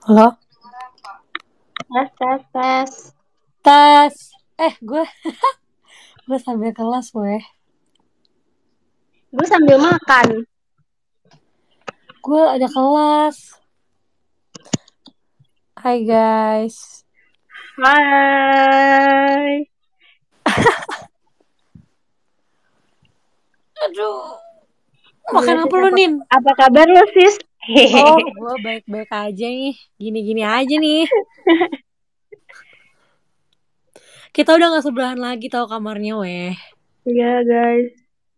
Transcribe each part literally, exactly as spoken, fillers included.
Halo? Tes, tes, tes. Tes. Eh, gue gue sambil kelas, weh. Gue sambil makan. Gue ada kelas. Hai, guys. Hai. Aduh. Gimana Makan sis? apa lu, Apa, Nin? apa kabar lo sis? Oh, Hehehe. gue baik-baik aja nih. Gini-gini aja nih. Kita udah gak sebelahan lagi tau kamarnya, weh. Iya guys.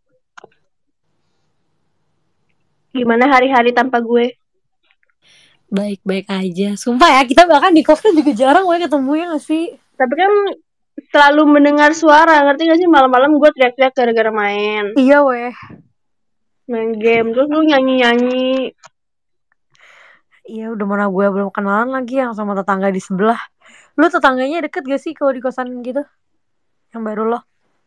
Gimana hari-hari tanpa gue? Baik-baik aja. Sumpah ya, kita bahkan di coffee juga jarang, weh, ketemu ya gak sih? Tapi kan selalu mendengar suara. Ngerti gak sih malam-malam gue teriak-teriak gara-gara main. Iya, weh. Main game. Terus lu nyanyi-nyanyi. Iya, udah mana gue belum kenalan lagi yang sama tetangga di sebelah. Lu tetangganya deket gak sih kalau di kosan gitu? Yang baru lo?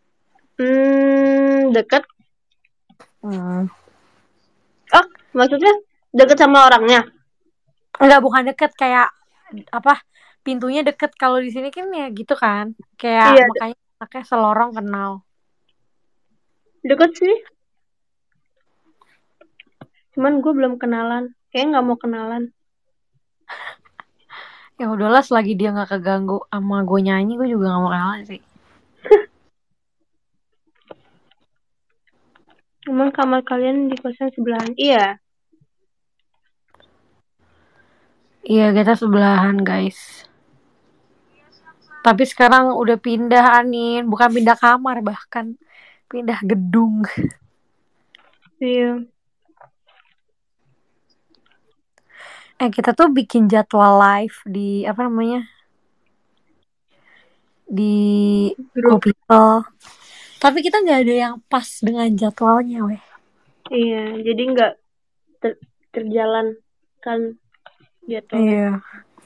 Hmm, deket. Hmm. Oh, maksudnya deket sama orangnya? Enggak, bukan deket kayak apa, pintunya deket. Kalau di sini kan ya gitu kan, kayak Iya, de- makanya makanya selorong kenal. deket sih. Cuman gue belum kenalan. Kayaknya gak mau kenalan. Ya udahlah, selagi dia nggak keganggu sama gue nyanyi, gue juga nggak mau kenalan sih. Emang kamar kalian di kosan sebelahan? Iya. Iya, kita sebelahan, guys. Tapi sekarang udah pindah, Anin, bukan pindah kamar, bahkan pindah gedung. Iya. Eh, kita tuh bikin jadwal live di apa namanya, di Grup. Kopito, tapi kita nggak ada yang pas dengan jadwalnya, weh. Iya, jadi nggak ter terjalankan jadwalnya. Iya.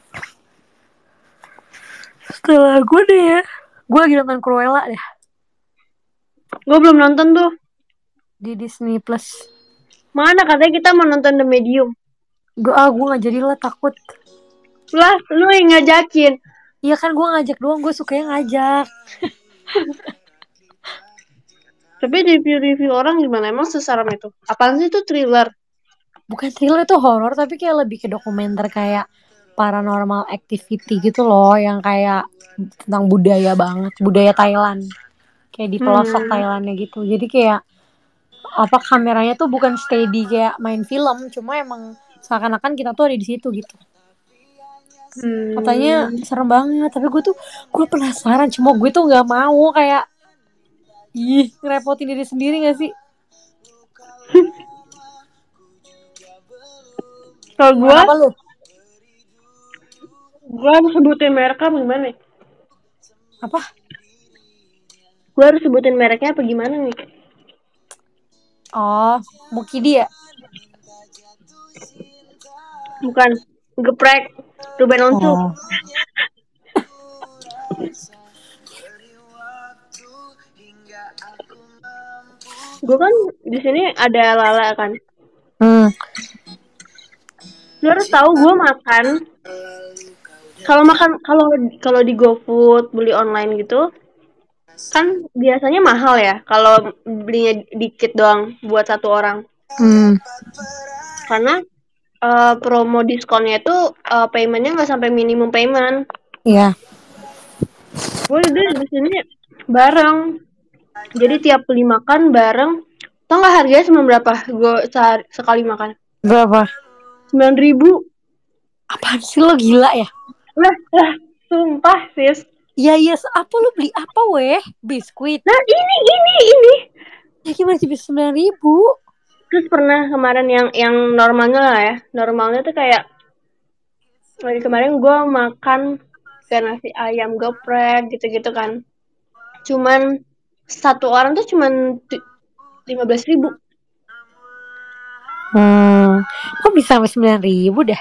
Setelah gue deh ya, gue lagi nonton Cruella deh Gue belum nonton tuh. di Disney Plus. Mana katanya kita mau nonton The Medium. Gue ah gue nggak jadi lah, takut. Lah, lu yang ngajakin. Iya kan, gue ngajak doang, gue sukanya ngajak. Tapi review-review orang gimana? Emang seseram itu? Apaan sih itu thriller? Bukan thriller, itu horor, tapi kayak lebih ke dokumenter, kayak paranormal activity gitu loh, yang kayak tentang budaya banget, budaya Thailand, kayak di pelosok Hmm. Thailandnya gitu. Jadi kayak apa, kameranya tuh bukan steady kayak main film, cuma emang seakan-akan kita tuh ada di situ gitu. Katanya Hmm. serem banget, tapi gue tuh gue penasaran, cuma gue tuh nggak mau kayak ih ngerepotin diri sendiri gak sih? Kalau gue, Kenapa lu? gue harus sebutin mereknya apa gimana nih? Apa? Gue harus sebutin mereknya apa gimana nih? Oh, Mukidi ya? Bukan. Geprek. Ruben Onsu. Oh. Gue kan di sini ada Lala kan. Hmm. Lu harus tahu gue makan. Kalau makan kalau kalau di GoFood beli online gitu, kan biasanya mahal ya kalau belinya dikit doang buat satu orang. Hmm. Karena uh, promo diskonnya itu uh, paymentnya nggak sampai minimum payment. Iya. Gue udah di sini bareng. Jadi tiap beli makan bareng. Tau nggak harganya cuma berapa? Gue sehari, sekali makan Berapa? sembilan ribu. Apaan sih, lo gila ya? Lah, lah, sumpah sis. Iya, iya, apa lu beli apa, weh? Biskuit. Nah ini ini ini. Ya gimana sih bisa sembilan ribu? Terus pernah kemarin yang yang normalnya lah ya. Normalnya tuh kayak lagi kemarin gue makan kayak nasi ayam geprek gitu-gitu kan. Cuman satu orang tuh cuman lima belas ribu. Hmm. Kok bisa sampai sembilan ribu dah?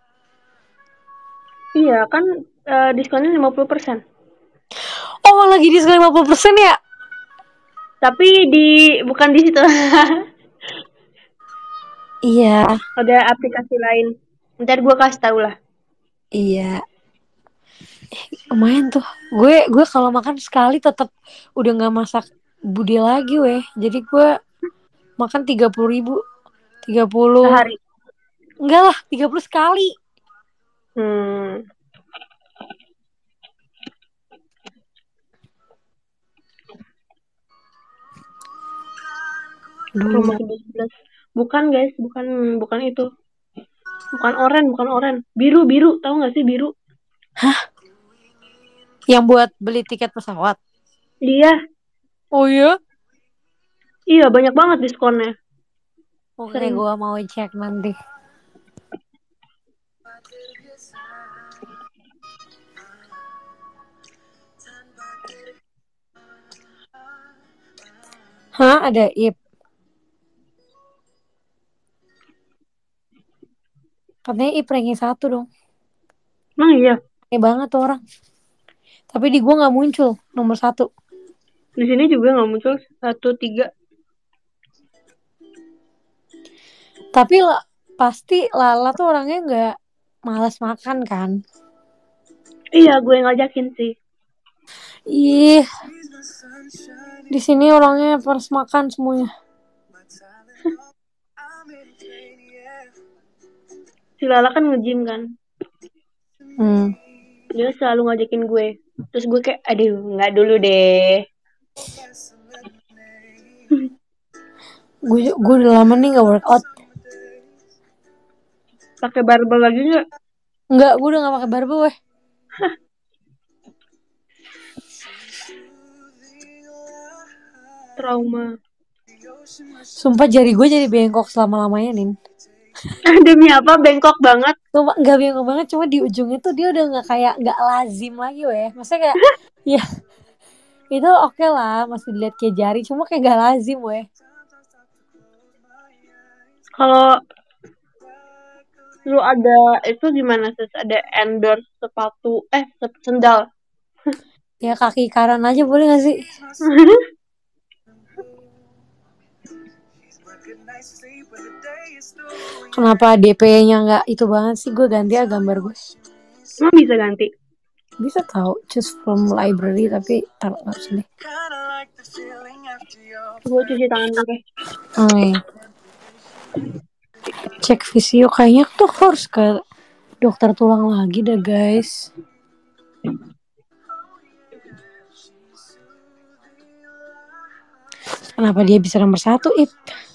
Iya kan uh, diskonnya lima puluh persen. Oh, lagi diskon lima puluh persen ya? Tapi di bukan di situ. Iya. Ada aplikasi lain. Ntar gue kasih tau lah. Iya, lumayan tuh. Gue gue kalau makan sekali tetap udah nggak masak budi lagi weh. Jadi gue makan tiga puluh ribu, tiga puluh Sehari. enggak lah, tiga puluh sekali. Hmm. Duh. Promosi sebelas. Bukan guys, bukan bukan itu. Bukan oren, bukan oren. Biru, biru. Tahu nggak sih biru? Yang buat beli tiket pesawat. Iya, Oh iya? iya banyak banget diskonnya. Oke, Sering. gue mau cek nanti. Hah, ada I P. Katanya I P ranking satu dong. Emang iya. Aneh banget tuh orang. Tapi di gue nggak muncul nomor satu. Di sini juga nggak muncul satu tiga. Tapi lah, pasti Lala tuh orangnya nggak malas makan kan. Iya, gue ngajakin sih. Ih, di sini orangnya harus makan semuanya. Si Lala kan nge-gym kan. Hmm. Dia selalu ngajakin gue. Terus gue kayak, aduh, nggak dulu deh. Gue gue udah lama nih nggak workout. Pakai barbel lagi nggak? Nggak, gue udah nggak pakai barbel weh. Trauma. Sumpah jari gue jadi bengkok selama-lamanya nin. Demi apa? Bengkok banget. Sumpah nggak bengkok banget, cuma di ujungnya tuh dia udah nggak kayak nggak lazim lagi weh. Maksudnya kayak ya itu oke okay lah masih dilihat kayak jari, cuma kayak nggak lazim weh. Kalau lu ada itu gimana sih? Ada endorse sepatu, eh sendal. Ya kaki kanan aja boleh gak sih? Kenapa D P-nya nggak itu banget sih? Gue ganti ya gambar gue. Emang bisa ganti? Bisa tahu, choose from library tapi taruh nggak usah deh. Gue cuci tangan dulu deh. Oh, iya. Cek visio kayaknya tuh harus ke dokter tulang lagi dah guys. Kenapa dia bisa nomor satu Ip?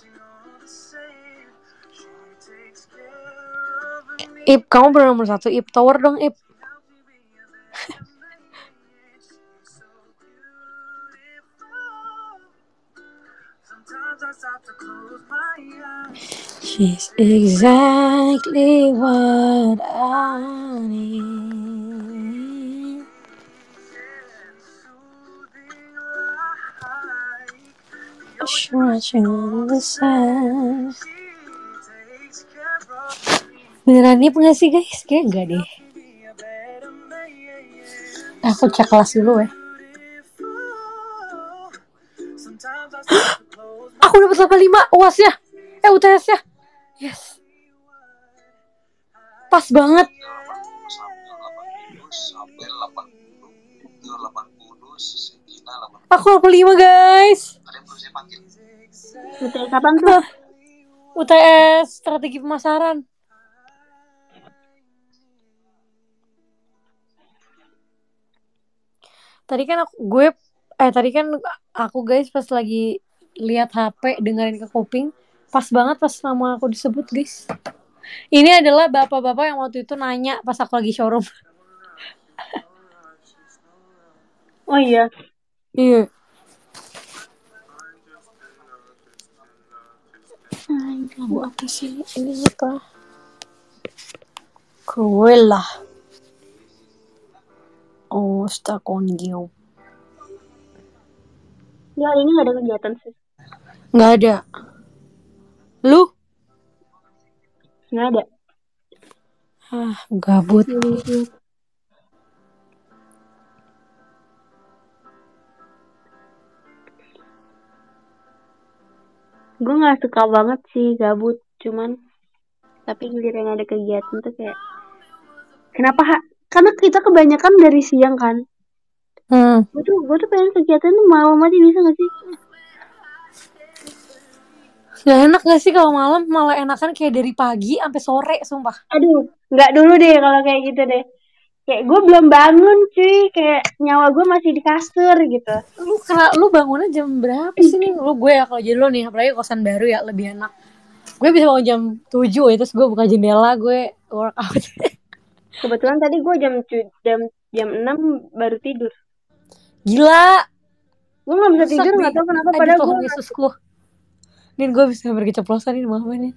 Ip, kamu bener nomor satu Ip, tower dong Ip. She's exactly what I need. Watching on the sun. Beneran Ip gak sih guys? Kayaknya enggak deh. Aku cek kelas dulu ya. Aku dapat delapan puluh lima U A S ya. Eh U T S ya. Yes. Pas banget. Aku delapan puluh lima guys. U T S kapan tuh? U T S strategi pemasaran. Tadi kan aku, gue eh tadi kan aku guys pas lagi lihat H P dengerin ke kuping, pas banget pas nama aku disebut guys. Ini adalah bapak-bapak yang waktu itu nanya pas aku lagi showroom. Oh iya. Iya. Lagu apa sih ini apa? Cruella. Oh, stuck on you. Ya ini gak ada kegiatan sih. Nggak ada. Lu? Nggak ada. Ah, gabut. Hmm. Gue nggak suka banget sih gabut, cuman tapi giliran ada kegiatan tuh kayak Kenapa? Ha? Karena kita kebanyakan dari siang kan. Hmm. Gue tuh, gue tuh pengen kegiatan tuh malam aja bisa gak sih? Gak enak gak sih kalau malam, malah enakan kayak dari pagi sampai sore, sumpah. Aduh, nggak dulu deh kalau kayak gitu deh. Kayak gue belum bangun cuy, kayak nyawa gue masih di kasur gitu. Lu kena, lu bangunnya jam berapa sih nih? Lu gue ya kalau jadi lu nih, apalagi kosan baru ya lebih enak. Gue bisa bangun jam tujuh ya, terus gue buka jendela, gue workout. Kebetulan tadi gue jam jam jam enam baru tidur. Gila, Gue nggak bisa rusak tidur nih. nggak tahu kenapa Aduh padahal gue Tuhan masih. Yesusku. Nih gue bisa hampir keceplosan nih mama nih.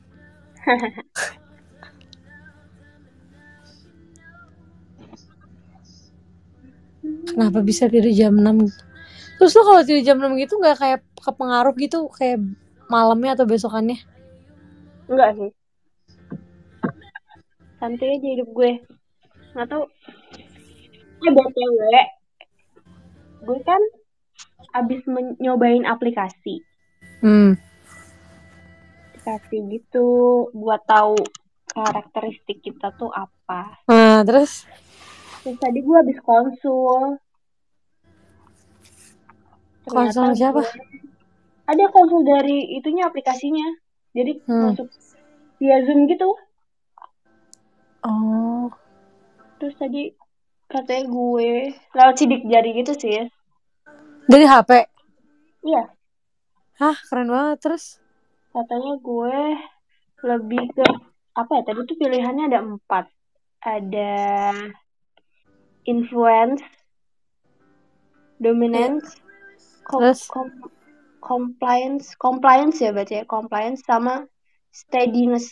Kenapa bisa tidur jam enam? Terus lu kalau tidur jam enam gitu gak kayak kepengaruh gitu kayak malamnya atau besokannya? Enggak sih, santai aja hidup gue. Nggak tahu. Eh btw, gue kan abis nyobain aplikasi, Hmm. aplikasi gitu buat tahu karakteristik kita tuh apa. Nah, terus Terus tadi gue habis konsul, ternyata konsul siapa? gue ada konsul dari itunya aplikasinya. Jadi Hmm. masuk via Zoom gitu. Oh. Terus tadi katanya gue lewat sidik jari gitu sih ya. Dari H P? Iya, Hah, keren banget. Terus? katanya gue lebih ke apa ya? Tadi tuh pilihannya ada empat. Ada influence, Iya. dominance, com, Terus? com, compliance, compliance ya baca ya, compliance sama steadiness.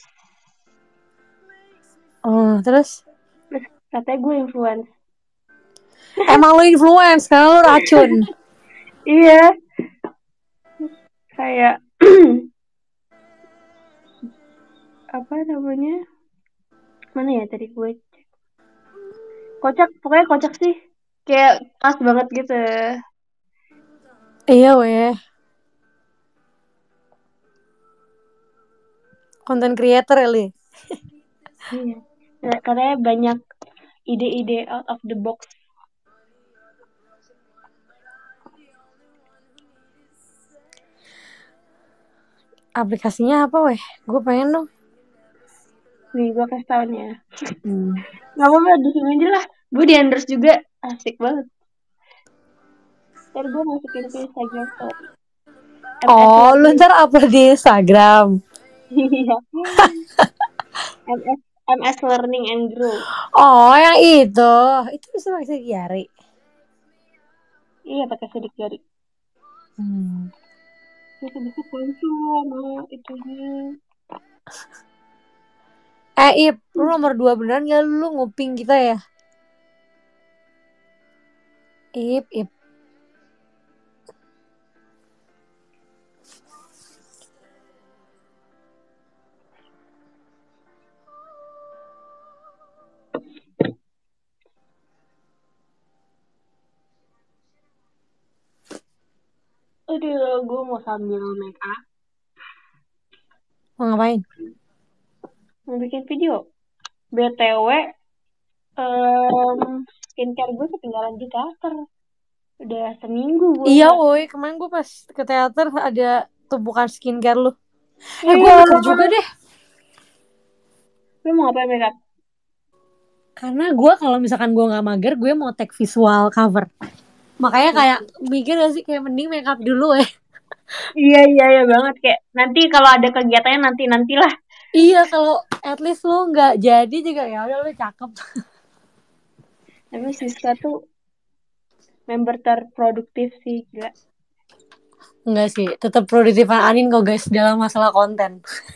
Oh, terus? Terus katanya gue influence. Emang lu influence karena lu racun. Iya, kayak apa namanya? Mana ya tadi gue cek. Kocak, pokoknya kocak sih. Kayak pas banget gitu. Iya weh. Content creator ya li. Iya. Nah, katanya banyak ide-ide out of the box. Aplikasinya apa weh? Gue pengen dong. Nih, gue kasih tau nih ya. Hmm. Gak apa-apa, di sini aja lah. Gue di endorse juga. Asik banget. Ntar gue masukin ke Instagram story. M S Oh, lu Learning. ntar upload di Instagram. Iya. M S M S Learning and Grow. Oh, yang itu. Itu bisa pakai jari. Iya, pakai sidik jari. Hmm. Bisa bisa konsul sama itunya. Eh, Ip, lu nomor dua beneran gak lu nguping kita ya? Ip, Ip. Aduh, gue mau sambil make up. Mau ngapain? Mau bikin video. B T W, um, skincare gue ketinggalan di daftar. Udah seminggu gue Iya, nggak. woi. Kemarin gue pas ke teater ada tumpukan skincare lu. Eh, gue Iya. mikir juga deh. Lu mau ngapain make up? Karena gue kalau misalkan gue gak mager, gue mau take visual cover. Makanya kayak mikir gak sih kayak mending make up dulu ya. Iya iya iya banget kayak nanti kalau ada kegiatannya nanti nantilah. Iya, kalau at least lu nggak jadi juga ya udah lu cakep. Tapi Siska tuh member terproduktif sih gila. Enggak sih, tetap produktifan Anin kok guys dalam masalah konten.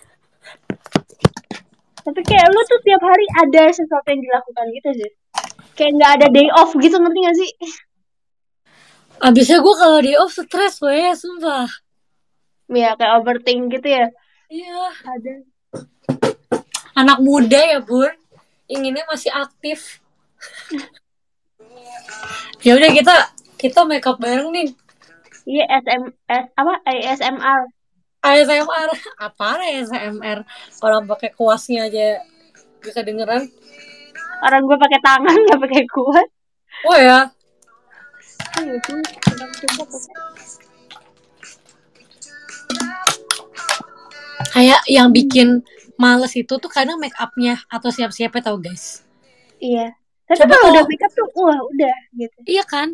Tapi kayak lu tuh tiap hari ada sesuatu yang dilakukan gitu sih. Kayak nggak ada day off gitu ngerti gak sih? Abisnya gue kalau di off stres weh, sumpah. Ya kayak overthink gitu ya. Iya. Ada. Anak muda ya bun, inginnya masih aktif. Ya udah kita kita make up bareng nih. Iya S M S apa A S M R. A S M R apa A S M R? Orang pakai kuasnya aja gak kedengeran. Orang gue pakai tangan nggak pakai kuat. Oh ya, Iya sih, orang sumpah pakai. kayak yang bikin males itu tuh kadang make upnya atau siap-siapnya tau guys. Iya. Tapi Coba kalau udah kalau makeup tuh, wah udah gitu. iya kan,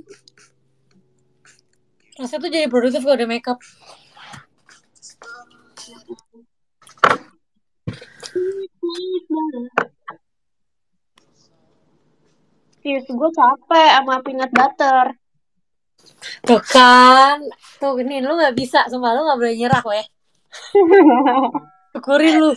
rasanya tuh jadi produktif kalau udah make up. Yes, gue capek sama peanut butter. Tuh kan, tuh ini lu nggak bisa, sumpah lu nggak boleh nyerah weh. Syukurin lu.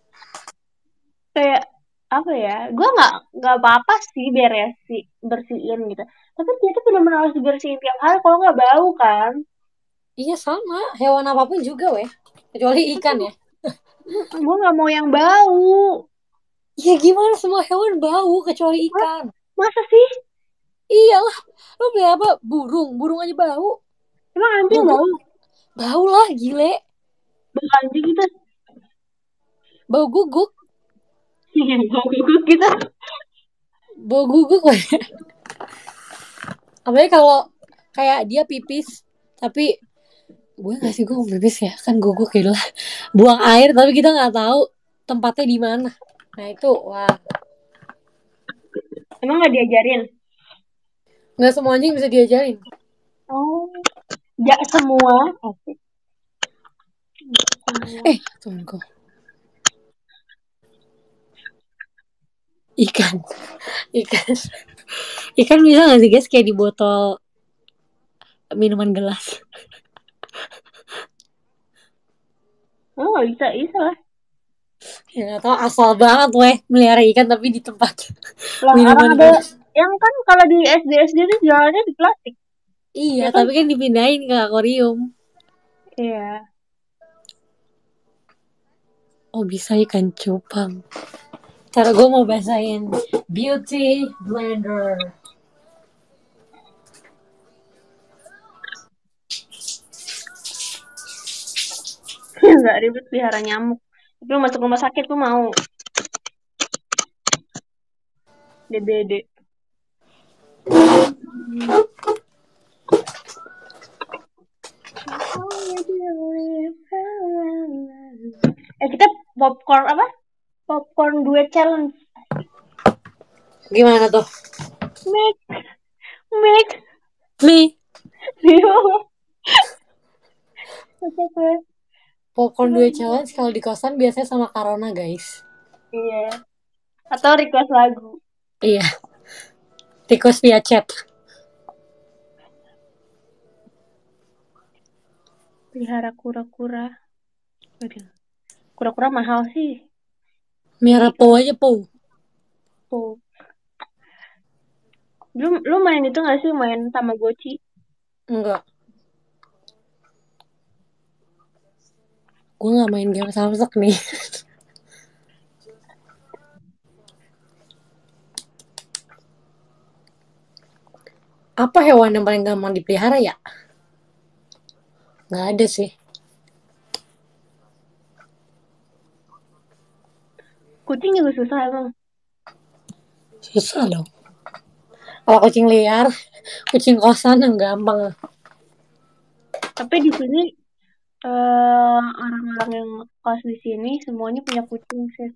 Kayak apa ya? Gue nggak nggak apa-apa sih beresi bersihin gitu. Tapi dia tuh benar-benar harus dibersihin tiap hari kalau nggak bau kan. Iya sama, hewan apapun juga weh, kecuali ikan ya. Gue nggak mau yang bau. Ya gimana semua hewan bau kecuali Hah? ikan. Masa sih? Iyalah, lu beli apa? Burung, burung aja bau. Emang anjing Guguk, bau? bau lah gile. Bau anjing gitu. Bau guguk, Bau guguk gitu. bau guguk weh. Apalagi kalau kayak dia pipis, tapi gue nggak sih gue mau pipis ya kan guguk gitu lah. Buang air tapi kita nggak tahu tempatnya di mana. Nah itu wah, Emang nggak diajarin? nggak semua anjing bisa diajarin. Oh, ya semua. Asik. Semua. Eh, tunggu. Ikan, ikan, ikan bisa nggak sih guys kayak di botol minuman gelas? Oh, nggak bisa, bisa lah. Ya nggak tahu asal banget weh melihara ikan tapi di tempat Lah orang minuman ada gelas. yang kan kalau di S D S D itu jualannya di plastik, Iya, ya kan? tapi kan dipindahin ke akuarium. Iya. Oh bisa ikan cupang. Cara gue mau bahasain beauty blender. Nggak ribet pelihara nyamuk. Tapi lu masuk rumah sakit tuh mau D B D. Eh kita popcorn apa? Popcorn duet challenge. Gimana tuh? Make, make, Nih, Yo. Oke, oke. popcorn dua challenge kalau di kosan biasanya sama Karona guys. Iya. Atau request lagu. Iya, tikus via chat. Pelihara kura-kura. Waduh. Kura-kura mahal sih. Miara Di po aja po. tuh. Lu, lu main itu gak sih main Tamagotchi? Enggak, gue nggak main game Samsung nih. Apa hewan yang paling gampang dipelihara ya? Nggak ada sih. Kucing juga susah emang. Susah dong. Kalau kucing liar, kucing kosan yang gampang. Tapi di sini eh, orang-orang yang kos di sini semuanya punya kucing sih.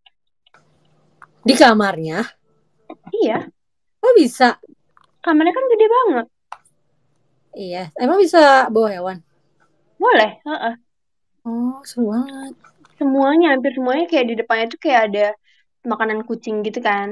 Di kamarnya, Iya, oh bisa. kamarnya kan gede banget. Iya, emang bisa bawa hewan? Boleh, heeh. Oh, seru banget. Semuanya, hampir semuanya kayak di depannya tuh kayak ada makanan kucing gitu kan.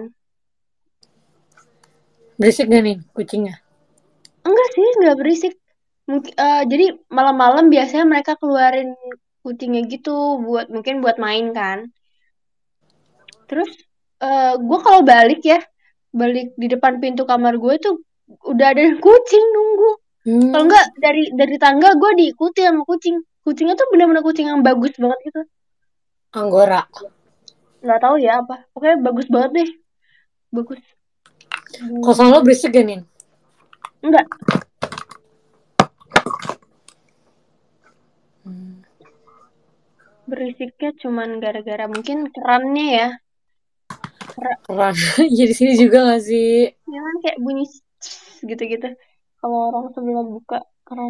Berisik gak nih kucingnya? Enggak sih, nggak berisik. Mungkin, eh, jadi malam-malam biasanya mereka keluarin kucingnya gitu buat mungkin buat main kan. Terus eh gue kalau balik ya, balik di depan pintu kamar gue tuh udah ada kucing nunggu. Kalau Hmm, enggak dari dari tangga gue diikuti sama kucing. Kucingnya tuh benar-benar kucing yang bagus banget gitu. Anggora. Nggak tahu ya apa. Pokoknya bagus banget deh. Bagus. Kosan lo Hmm, berisik gak nih? enggak. Hmm. Berisiknya cuman gara-gara mungkin kerannya ya. Keren. Jadi sini juga gak sih? Ya kan kayak bunyi gitu-gitu. Kalau orang sebelah buka keren.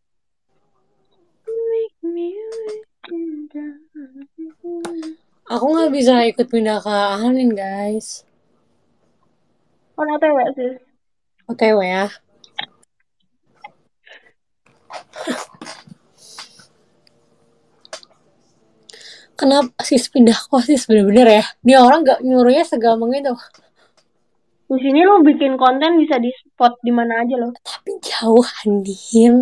Make me wake up. Aku nggak bisa ikut pindah ke Anin guys. Oh, nggak tahu gak sih? O T W ya. Kenapa sis pindah kosis bener-bener ya? Dia orang gak nyuruhnya segampang itu. Di sini lo bikin konten bisa di spot di mana aja lo. Tapi jauh Andin.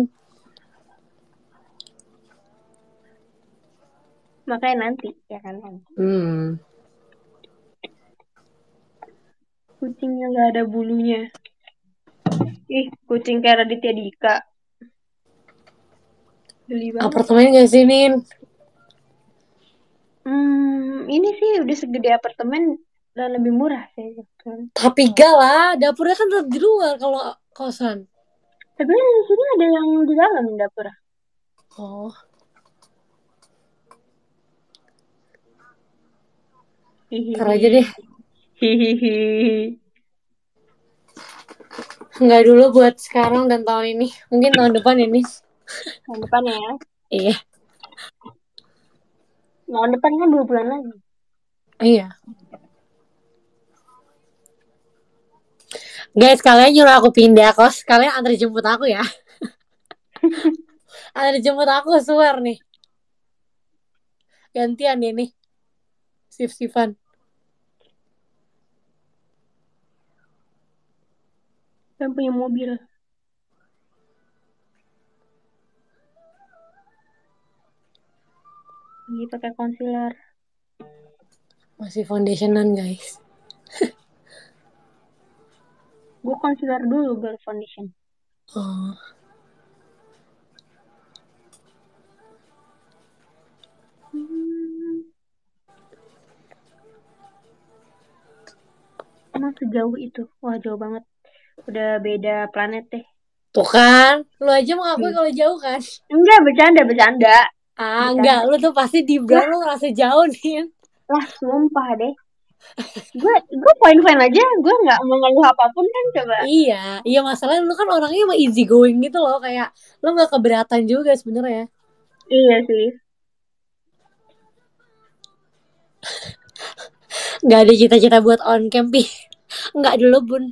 Makanya nanti, ya kan nanti. Hmm. Kucingnya nggak ada bulunya. Ih, kucing kayak Raditya Dika. Geli banget. Apartemen gak sih Nin? Hmm, ini sih udah segede apartemen dan lebih murah sih. Kan. Tapi gak lah, dapurnya kan tetap di luar kalau kosan. Tapi di sini ada yang di dalam dapur. Oh, ntar aja deh. Hihihi. Hihihi. Nggak dulu buat sekarang dan tahun ini. Mungkin tahun depan ini. Tahun depan ya. Iya. Tahun depan kan dua bulan lagi. Iya. Guys, kalian nyuruh aku pindah kos. Kalian antar jemput aku ya. Antar jemput aku, swear nih. Gantian nih nih. Sif-sifan. Yang punya mobil. Lagi pakai concealer. Masih foundationan guys. Gue concealer dulu baru foundation. Oh. Hmm, emang sejauh itu? Wah, jauh banget. Udah beda planet deh. Tuh kan. Lu aja mengakui Hmm. kalau jauh kan. Enggak, bercanda, bercanda. Ah, enggak. Bercanda. Lu tuh pasti di Lah, brand lu ngerasa jauh nih. lah, sumpah deh. Gue gue fine fine aja. Gue nggak mengeluh apapun kan coba. Iya. Iya masalahnya lu kan orangnya emang easy going gitu loh. Kayak lu gak keberatan juga sebenarnya. Iya sih. Gak ada cita-cita buat on camping. Enggak dulu bun.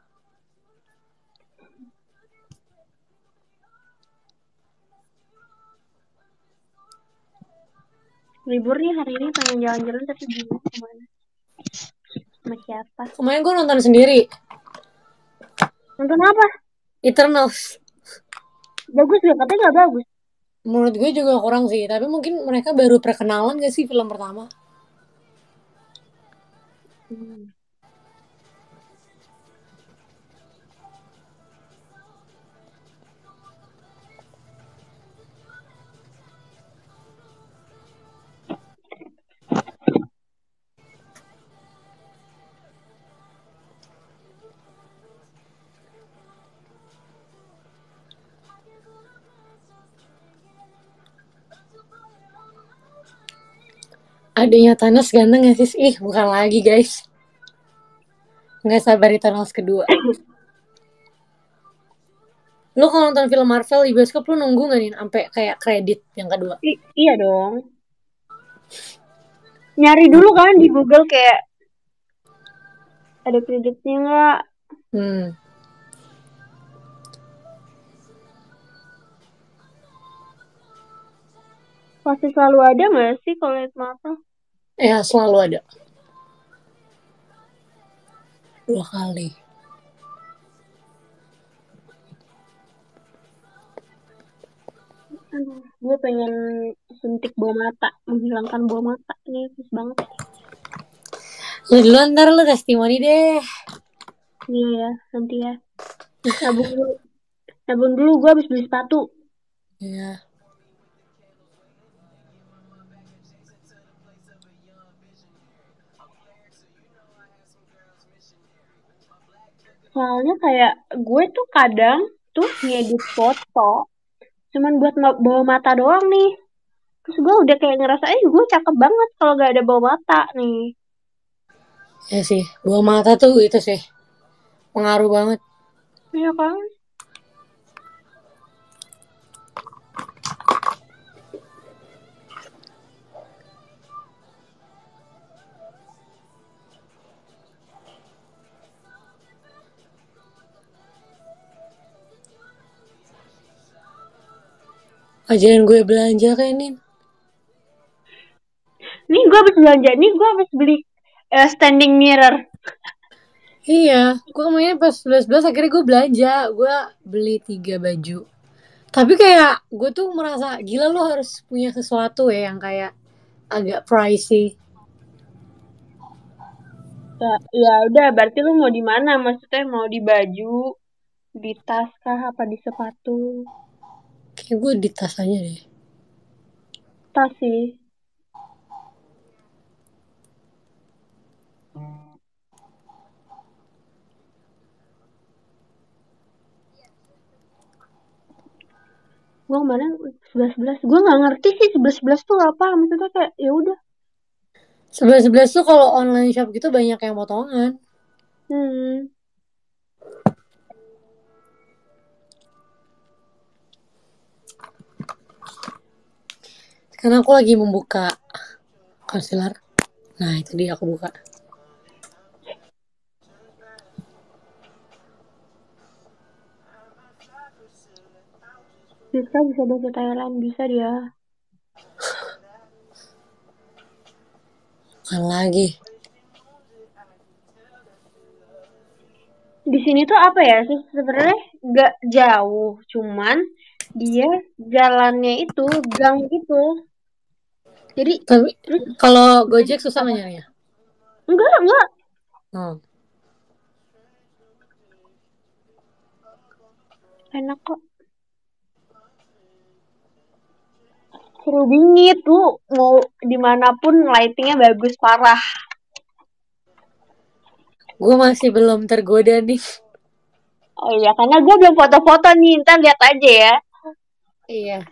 Libur nih hari ini pengen jalan-jalan tapi bingung kemana. Sama siapa? Kemarin gue nonton sendiri. Nonton apa? Eternals. Bagus gak? Katanya nggak bagus. Menurut gue juga kurang sih. Tapi mungkin mereka baru perkenalan gak sih film pertama. Hmm. Adanya Thanos ganteng gak sih? Ih bukan lagi guys. Gak sabar Eternals kedua. Lu kalau nonton film Marvel di bioskop lu nunggu gak nih sampai kayak kredit yang kedua? I- iya dong. Nyari dulu kan di Google kayak ada kreditnya nggak? Hmm. Pasti selalu ada nggak sih kalau lihat Marvel? Ya selalu ada. Dua kali. Aduh, gue pengen suntik bawah mata, menghilangkan bawah mata. Ini bagus banget. Lu duluan ntar lu testimoni deh. Iya ya, nanti ya. Nabung dulu. Nabung dulu gue habis beli sepatu. Iya. Soalnya kayak gue tuh kadang tuh ngedit foto cuman buat ma- bawah mata doang nih. Terus gue udah kayak ngerasa, eh gue cakep banget kalau gak ada bawah mata nih. Ya sih, buah mata tuh itu sih pengaruh banget. Iya kan? Ajarin gue belanja kayak ini. Nih gue habis belanja, nih gue habis beli uh, standing mirror. Iya, gue kemarin pas sebelas sebelas akhirnya gue belanja, gue beli tiga baju. Tapi kayak gue tuh merasa gila lo harus punya sesuatu ya yang kayak agak pricey. Ya, ya udah, berarti lu mau di mana? Maksudnya mau di baju, di tas kah, apa di sepatu? Kayak gue di tas aja deh. Tas sih. Gue kemarin sebelas sebelas, gue nggak ngerti sih sebelas sebelas tuh apa. Maksudnya kayak ya udah. Sebelas sebelas tuh kalau online shop gitu banyak yang potongan. Hmm. Karena aku lagi membuka concealer. Nah itu dia aku buka. Bisa bisa bahasa Thailand, bisa dia. Bukan lagi. Di sini tuh apa ya sih sebenarnya nggak jauh, cuman dia jalannya itu gang gitu. Jadi Tapi terus kalau jadi Gojek susah nggak apa? nyarinya? Enggak enggak Oh. enak kok. Seru bingit tuh mau dimanapun lightingnya bagus parah. Gue masih belum tergoda nih. Oh iya, karena gue belum foto-foto nih, ntar lihat aja ya. Iya.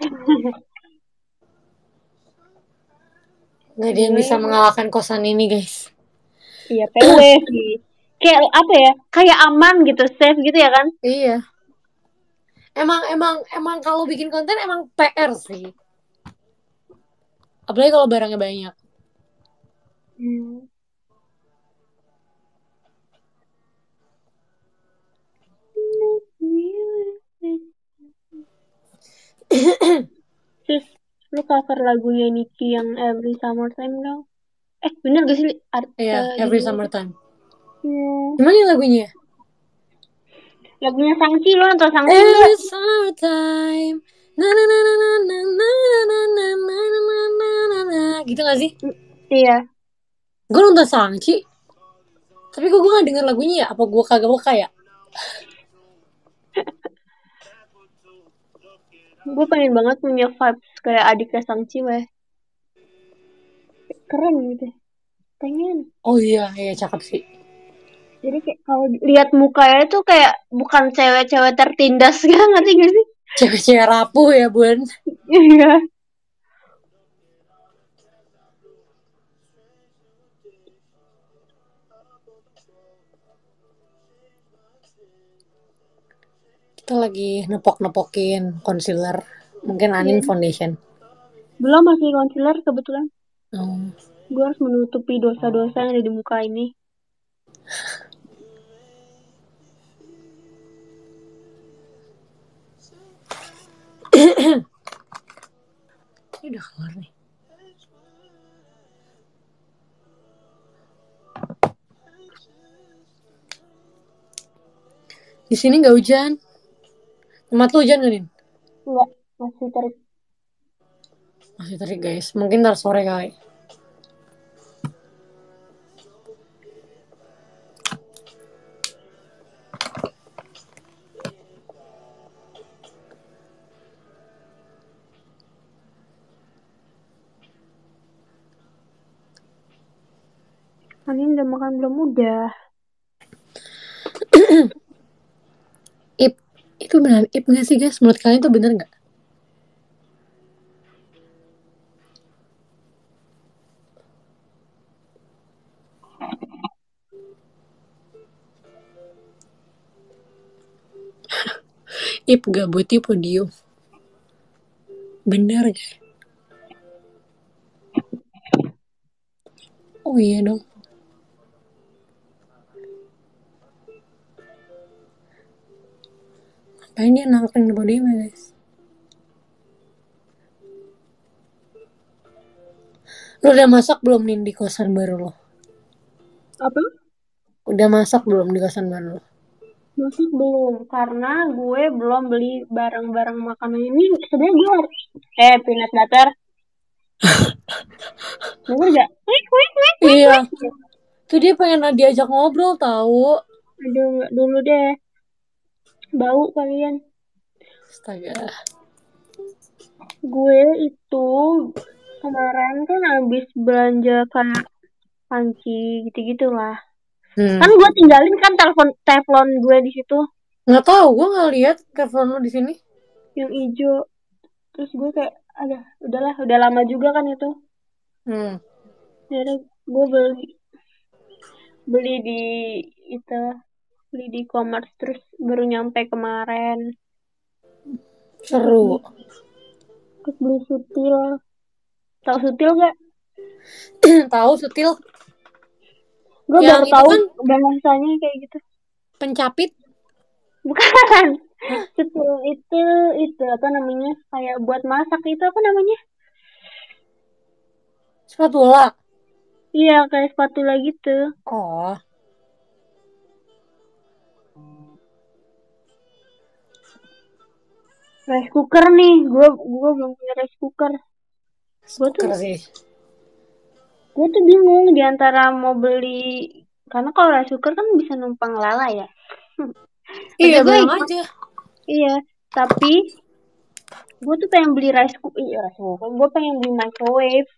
Gak ada yang bisa Anyway, mengalahkan kosan ini guys. iya P W sih. Kayak apa ya? Kayak aman gitu, safe gitu ya kan? Iya. Emang emang emang kalau bikin konten emang P R sih. Apalagi kalau barangnya banyak. Hmm. Sis, lu cover lagunya Nicki yang Every Summertime dong. Eh, bener gak sih art, Iya, uh, Every judulnya itu? Summertime. Hmm. Gimana ya lagunya? Lagunya Sangchi, lo nonton Sangchi nggak? Every summertime. Na na na na na na na na na na na na na na. Gitu gak sih? Mm, iya. Gue nonton Sangchi. Tapi kok gue gak denger lagunya ya? Apa gue kagak peka ya? Gue pengen banget punya vibes kayak adiknya Sangchi, weh. Keren gitu. Pengen. Oh iya, iya cakep sih. Jadi kayak kalau lihat mukanya tuh kayak bukan cewek-cewek tertindas gitu, ngerti gak sih? Cewek-cewek rapuh ya, Bun. Iya. Kita lagi nepok-nepokin concealer. Mungkin Anin Iya. foundation. Belum masih concealer kebetulan. Oh. Gue harus menutupi dosa-dosa yang ada di muka ini. Ini udah keluar nih. Di sini nggak hujan. Tempat lu hujan gak, Nin? Enggak, masih terik. Masih terik, guys. Mungkin ntar sore kali. Anin udah makan belum? Udah. Ip, itu benar ip gak sih, guys? Menurut kalian itu bener gak? Ip gak buti podium. Bener gak? Oh iya dong. Ngapain dia nangkring di podium ya guys? Lo udah masak belum nih di kosan baru lo? Apa? Udah masak belum di kosan baru lo? Masih belum, karena gue belum beli barang-barang makanan ini. Sebenarnya gue harus, eh peanut butter, denger gak? Wik, wik, wik, wik, Iya. wik. Tuh dia pengen diajak ngobrol tahu. Aduh, nggak dulu deh. Bau kalian. Astaga. Gue itu kemarin kan habis belanja kayak panci gitu-gitu lah. Hmm. Kan gue tinggalin kan telepon teflon gue di situ Nggak tahu, gue nggak lihat telepon lo di sini. yang hijau. Terus gue kayak, ada, udahlah, udah lama juga kan itu. Hmm. Jadi gue beli beli di itu beli di e-commerce terus baru nyampe kemarin. Terus Seru. beli, terus beli sutil. Tahu sutil gak? Tahu sutil. Gue Yang baru itu tahu kan bahasanya kayak gitu. pencapit. Bukan. Hah? Sutil itu itu apa namanya? Kayak buat masak itu apa namanya? Spatula. Iya, kayak spatula gitu. Oh. Rice cooker nih, gue gue belum punya rice cooker. Gue tuh Cooker sih. gue tuh bingung di antara mau beli, karena kalau rice cooker kan bisa numpang lala ya. Tapi Iya gue bilang aja. iya, tapi gue tuh pengen beli rice cooker, iya rice cooker. Gue pengen beli microwave.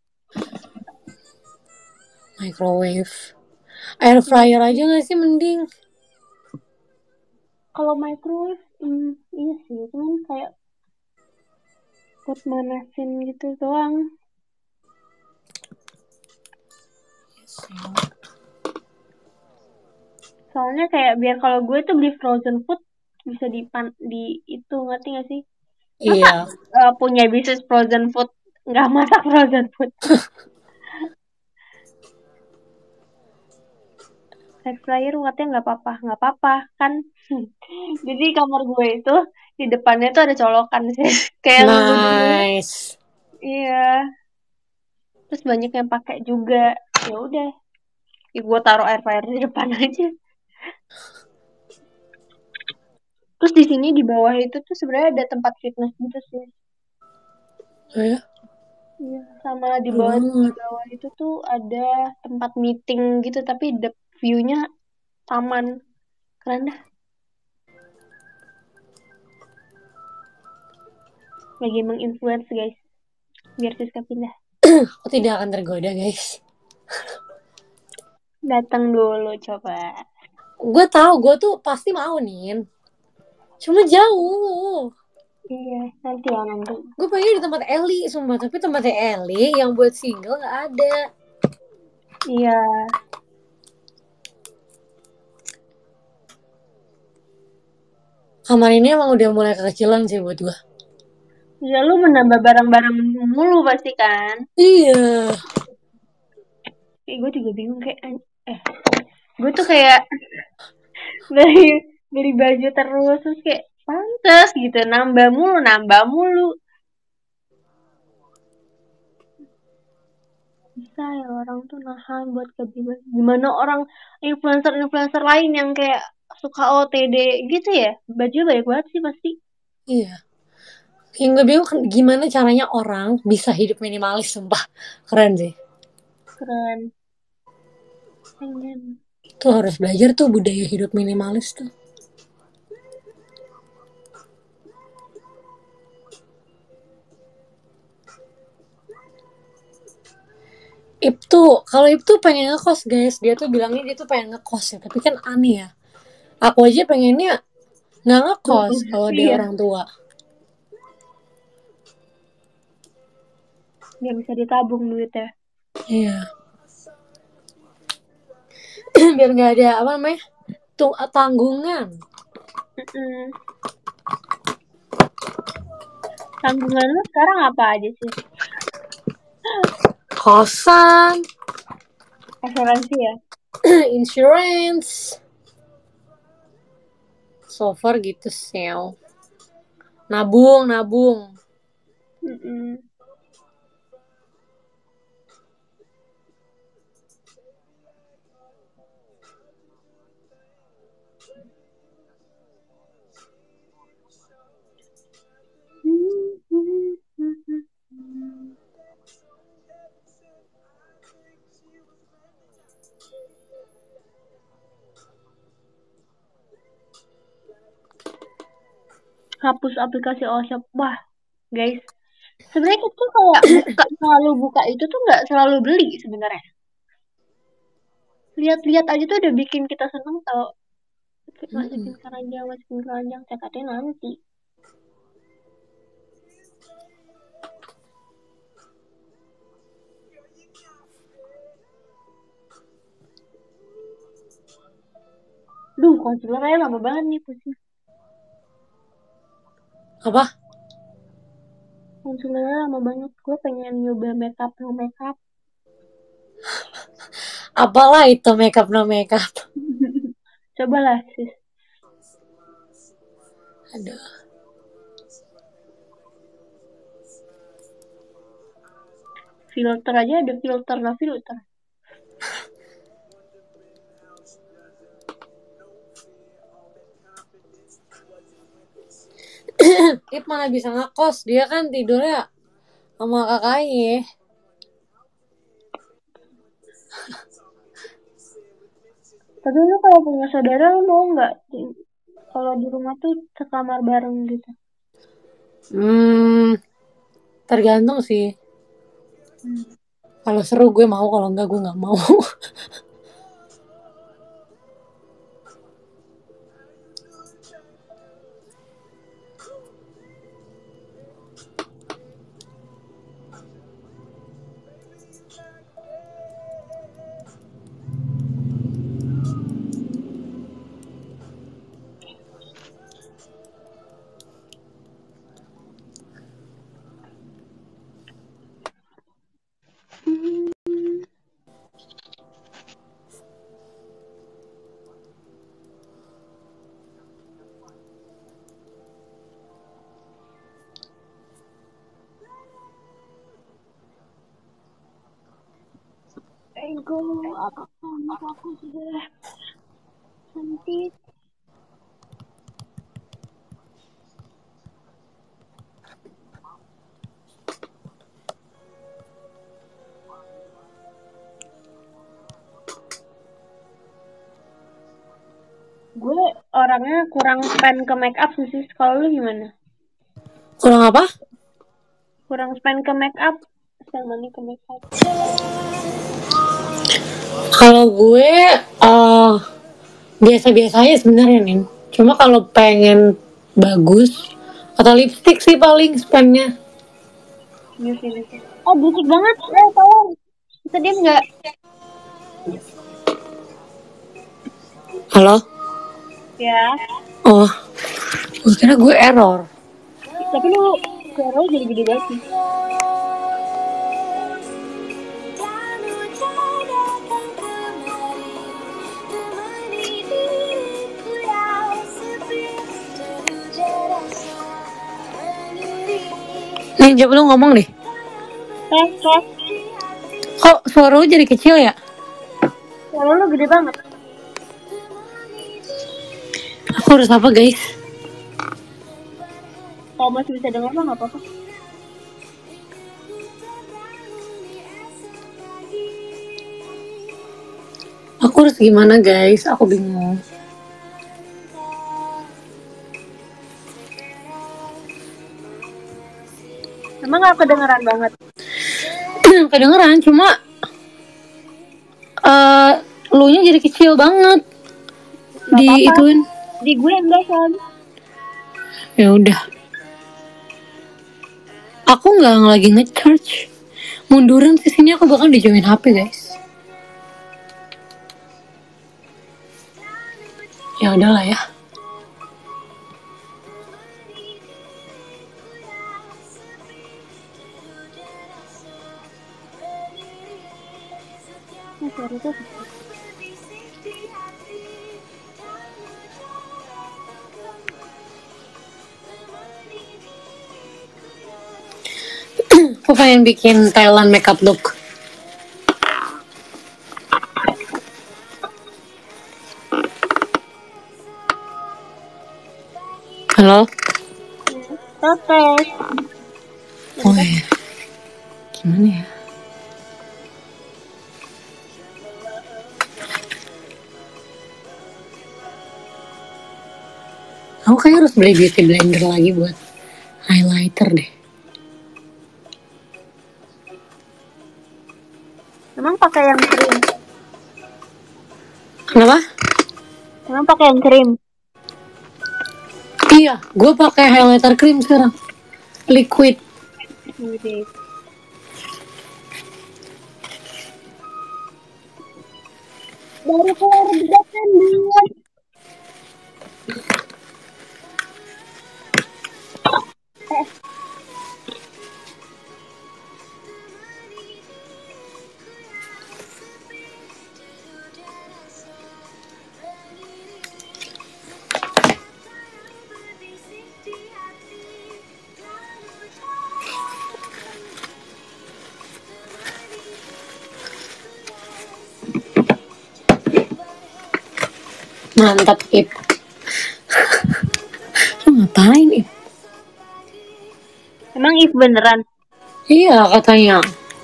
Microwave. Air fryer aja nggak sih mending? Kalau microwave, hmm, iya sih, cuman kayak buat manasin gitu doang. Soalnya kayak biar kalau gue tuh beli frozen food bisa dipan di itu, ngerti gak sih? Masa Iya. uh, punya bisnis frozen food nggak masak frozen food? Air fryer katanya nggak apa-apa, nggak apa-apa kan? Jadi kamar gue itu di depannya tuh ada colokan sih, kayak lu dulu. Nice. Iya, terus banyak yang pakai juga. Ya udah, ya gue taruh air fryer di depan aja. Terus di sini di bawah itu tuh sebenarnya ada tempat fitness gitu sih. Oh ya, Iya, sama di seru bawah di banget. bawah itu tuh ada tempat meeting gitu, tapi the view-nya taman. Keren dah. Lagi menginfluence guys, biar Siska pindah. Aku tidak akan tergoda guys. Datang dulu coba. Gue tahu gue tuh pasti mau nih. Cuma jauh. Iya, nanti ya nanti. Gue pengen di tempat Eli, sumpah. Tapi tempatnya Eli yang buat single nggak ada. Iya. Kamar ini emang udah mulai kekecilan sih buat gue. Iya, lu menambah barang-barang mulu pasti kan. Iya. Eh, gue juga bingung kayak eh gue tuh kayak beli beli baju terus terus kayak pantes gitu, nambah mulu nambah mulu. Bisa ya orang tuh nahan buat kebeli. Gimana orang influencer-influencer lain yang kayak suka O T D gitu ya, baju banyak banget sih pasti. Iya. Yang gue bingung kan gimana caranya orang bisa hidup minimalis, sumpah. Keren sih. Keren. Pengen. Tuh harus belajar tuh budaya hidup minimalis tuh. Ip tuh, kalau Ip tuh pengen ngekos guys. Dia tuh bilangnya dia tuh pengen ngekos ya. Tapi kan aneh ya. Aku aja pengennya nggak ngekos kalau dia Iya, orang tua. biar bisa ditabung duitnya. Iya. Biar nggak ada apa namanya tuh tanggungan. Mm-mm. Tanggungan lu sekarang apa aja sih? Kosan, Asuransi ya? insurance, so far gitu sih. Nabung, nabung. Mm-mm. Hapus aplikasi OSHOP. Wah, guys. Sebenarnya itu kayak buka selalu buka itu tuh nggak selalu beli sebenarnya. Lihat-lihat aja tuh udah bikin kita seneng tau. Masukin keranjang, masukin keranjang, cekatnya nanti. Duh, concealernya lama banget nih pusing. Apa? Concealernya lama banget. Gue pengen nyoba makeup no makeup. Apalah itu makeup no makeup. Cobalah sis. Aduh. Filter aja ada filter no filter. Ip mana bisa ngekos, dia kan tidurnya sama kakaknya. Tapi lu kalau punya saudara lu mau nggak kalau di rumah tuh sekamar bareng gitu? Hmm, tergantung sih. Hmm. Kalau seru gue mau, kalau enggak gue nggak mau. Ego, apakah aku sudah cantik? Gue orangnya kurang spend ke make up sih. Kalau lu gimana? Kurang apa? Kurang spend ke make up. Spend money ke make up. Kalau gue uh, biasa-biasa aja sebenarnya nih. Cuma kalau pengen bagus atau lipstick sih paling spendnya. Iya sih, iya sih. Oh, berisik banget. Eh, tolong. Bisa diem nggak? Halo? Ya. Oh, gue kira gue error. Tapi lu suara lu jadi gede banget sih. Nih, coba lu ngomong deh. Tes, tes. Kok suara lu jadi kecil ya? Suara lu gede banget. Aku harus apa guys? Kalau masih bisa dengar mah nggak apa-apa. Aku harus gimana guys? Aku bingung. Emang nggak kedengeran banget? Kedengeran, cuma uh, lu nya jadi kecil banget. Gak di apa-apa. ituin. Di gue enggak kan? Ya udah. Aku nggak lagi nge-charge. Munduran sih sini, aku bahkan dijauhin H P guys. Ya udahlah ya. Sorry tuh. Aku pengen bikin Thailand makeup look. Halo? Protes. Oh ya. Gimana ya? Aku kayak harus beli beauty blender lagi buat highlighter deh. Emang pakai yang krim? Kenapa? Emang pakai yang krim? Iya, gue pakai highlighter krim sekarang. Liquid. Jadi. Baru keluar bedakan bulan. Eh. Mantap, Ip. Lu ngapain, Ip? Emang if beneran? Iya, katanya.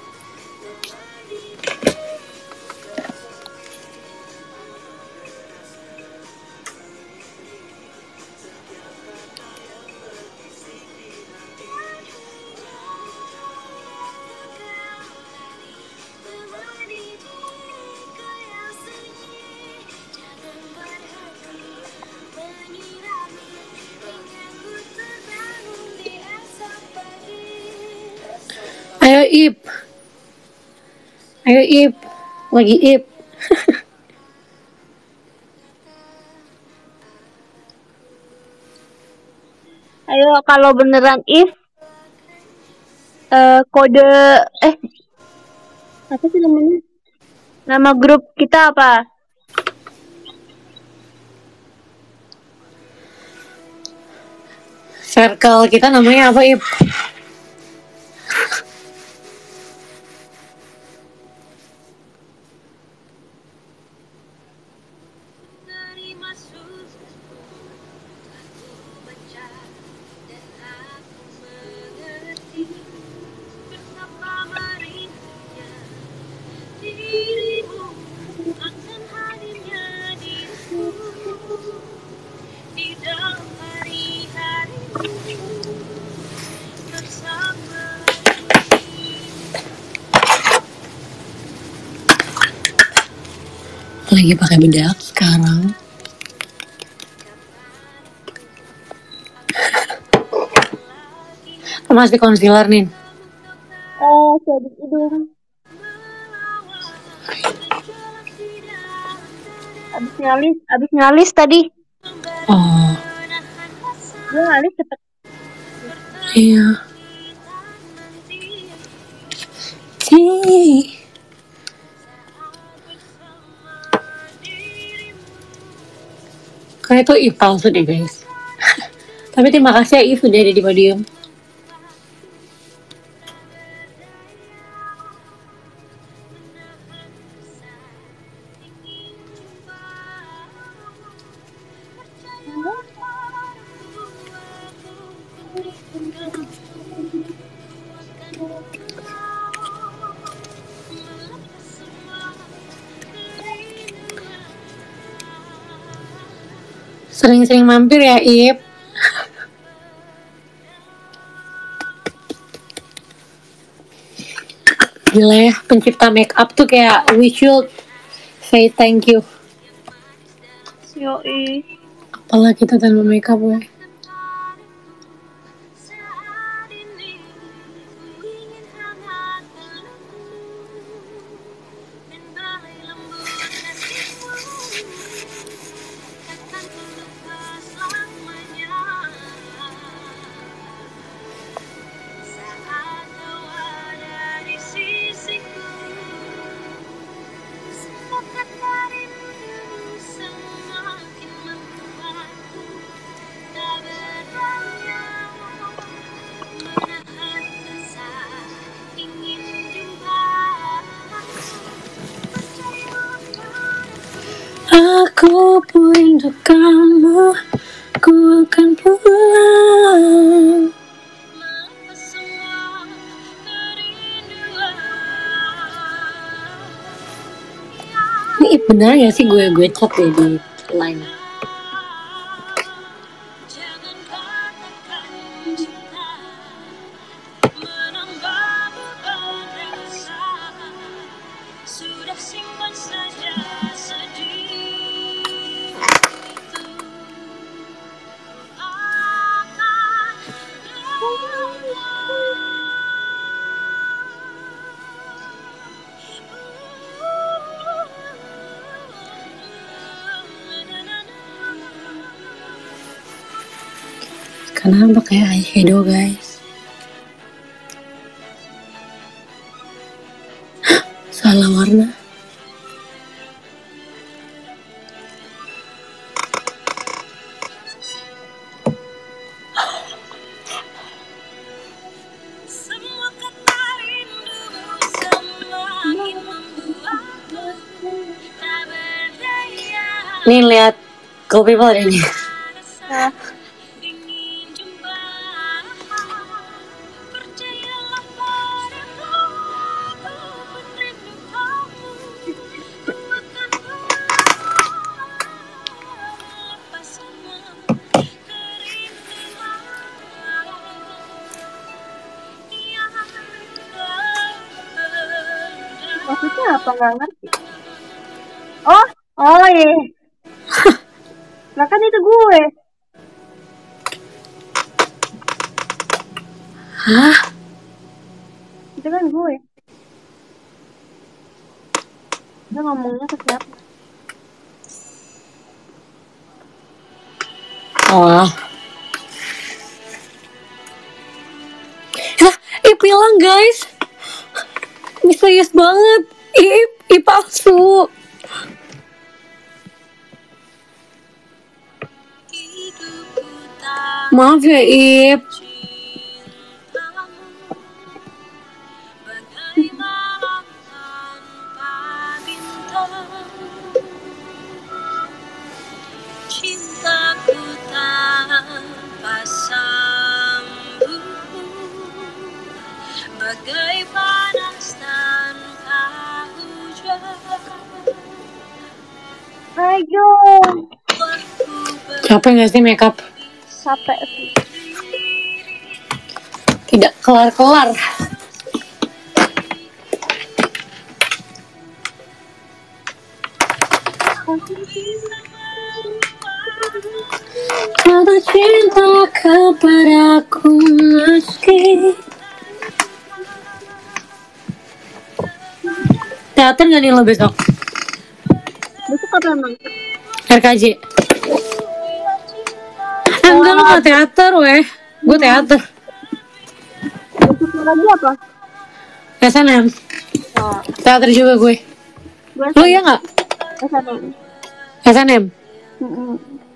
Ayo, Ip. Ayo, Ip. Lagi Ip. Ayo kalau beneran if uh, kode eh apa sih namanya? Nama grup kita apa? Circle kita namanya apa, Ip? Lagi pakai bedak sekarang. Masih concealer nih. Oh, sabit hidung. Abis ngalis, abis ngalis tadi. Oh. Gue ngalis cepet. Iya. Cih. Kayak itu If palsu deh, guys. Tapi terima kasih ya If udah ada di podium. Sering-sering mampir ya, Ip. Gila ya, pencipta make up tuh kayak we should say thank you. Yoi. Apalah kita tanpa make up, we. kamu, ku akan pulang. Ini benar gak sih gue gue chat ya di line? Kenapa kayak eyeshadow guys? Salah warna. Nih lihat cool people ada nih. Nah. Maksudnya apa, nggak ngerti. Oh, oh iya. Nah kan itu gue. Hah? Itu kan gue. Dia ngomongnya ke siapa? Oh. Hah, ih bilang guys. Misterius banget. Ih, ih palsu. Maaf ya Ip. Cintaku tanpa sambung, bagai panas tanpa hujan. Ayo. Capek gak sih makeup? Capek sih. Tidak kelar-kelar. Kata cinta kepadaku meski. Teater gak nih lo besok? Besok apa emang? R K J. Eh, enggak lo gak teater weh. Gue teater. Besok lagi apa? S N M. Oh. Teater juga gue. Lo iya gak? S N M. S N M. Mm-mm.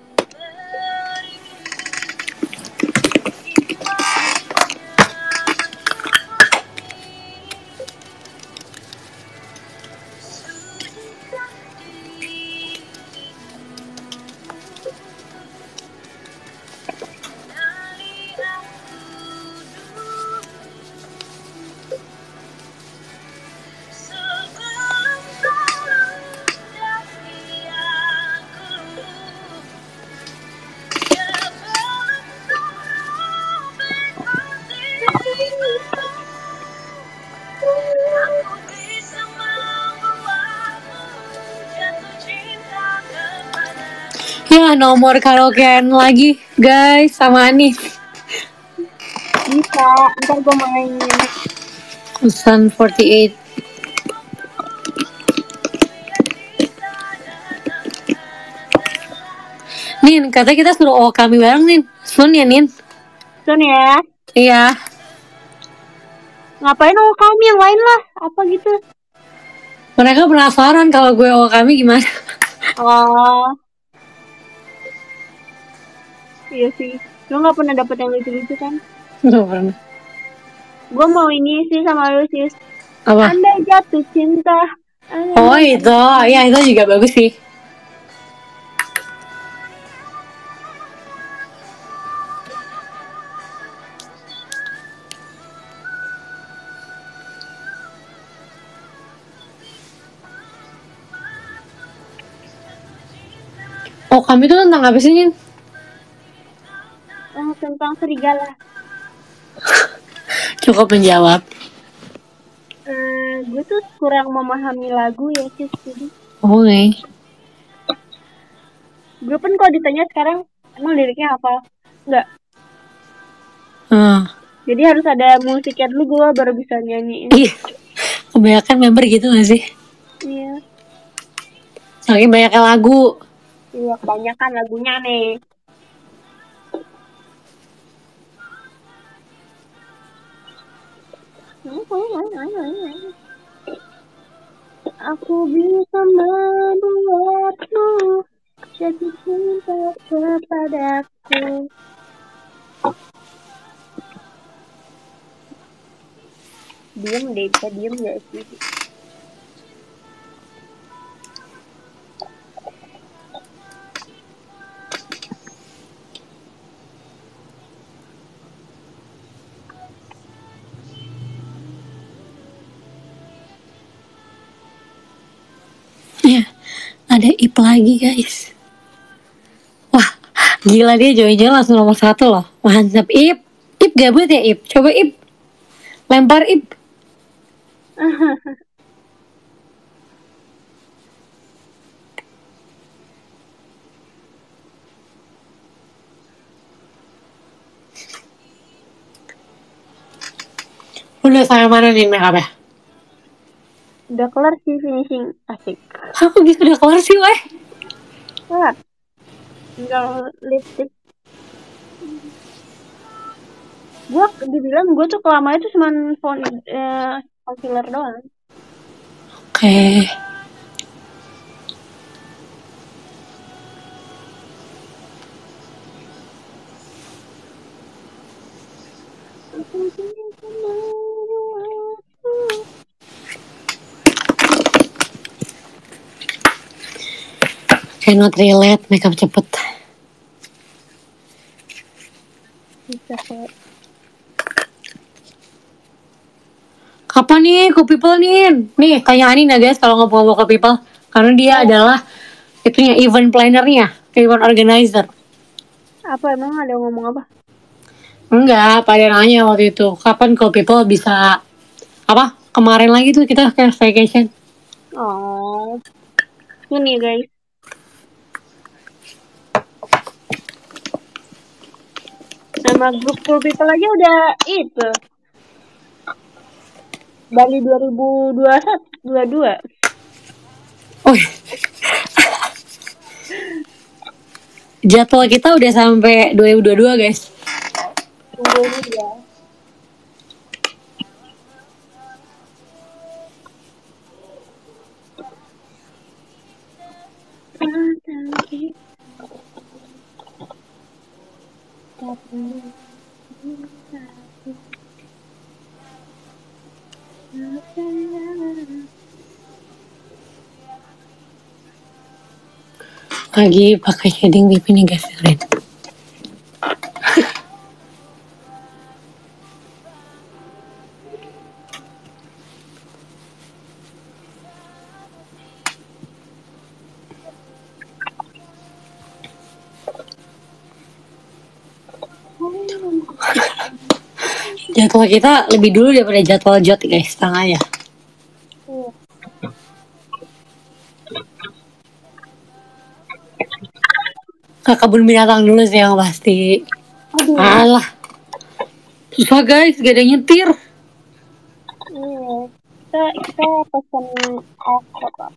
Ya nomor karaokean lagi guys sama Anif. Bisa, ntar gue mainin. Sun forty-eight. Nin, katanya kita suruh oh kami bareng Nin. Sun ya Nin? Sun ya. Iya. Ngapain oh kami yang lain lah, apa gitu. Mereka penasaran kalau gue oh kami gimana. Oh. Iya sih. Lu gak pernah dapet yang lucu-lucu kan? Gak pernah. Gue mau ini sih sama lu sih. Apa? Andai jatuh cinta. Andai Oh jatuh itu, ya itu juga bagus sih. Oh, kami itu tentang apa sih, Nin? Oh, tentang serigala. Cukup menjawab. Uh, gue tuh kurang memahami lagu ya, Cis. Jadi. Oh, nih. Gue pun kalau ditanya sekarang, emang liriknya apa? Enggak. Hmm. Jadi harus ada musiknya dulu gue baru bisa nyanyiin. Iya. Kebanyakan member gitu gak sih? Iya. Saking banyaknya lagu. Iya, kebanyakan lagunya nih. Aku bisa membuatmu jatuh cinta kepadaku. Diem deh, bisa diem gak sih? Ya, ada Ip lagi guys. Wah, gila dia join-join langsung nomor satu loh. Mantap Ip. Ip gabut ya Ip. Coba Ip. Lempar Ip. Udah sampai mana nih make up ya? Udah kelar sih finishing. Asik. Aku bisa udah kelar sih weh. Kelar. Tinggal lipstick. Gue dibilang gue tuh kelama itu cuma phone eh, concealer doang. Oke. Okay. Cannot relate makeup cepet. Bisa kok. Kapan nih Cool People nih? Nih tanya Anin ya guys kalau ngobrol-ngobrol Cool People. Karena dia oh. adalah itunya event plannernya, event organizer. Apa emang ada ngomong apa? Enggak, pada nanya waktu itu kapan Cool People bisa apa? Kemarin lagi tuh kita kayak vacation. Oh, ini guys. Nama grup Cool People aja udah itu. Bali dua ribu dua puluh satu, dua puluh dua. Oh. Jadwal kita udah sampai dua ribu dua puluh dua guys. Tunggu ini ya. Lagi pakai shading pipi nih guys, keren. Jadwal kita lebih dulu daripada jadwal Jot guys, setengah ya. Uh. Ke kebun binatang dulu sih yang pasti. Aduh. Alah. Susah guys, gak ada nyetir. Iya, kita kita pesan apa?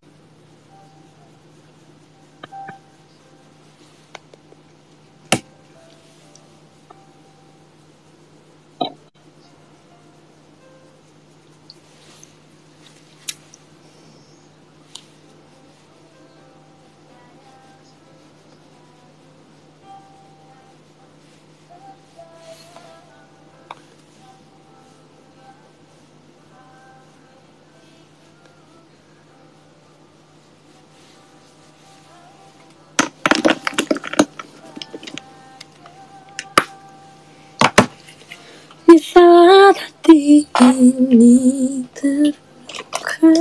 Di saat hati ini terbuka,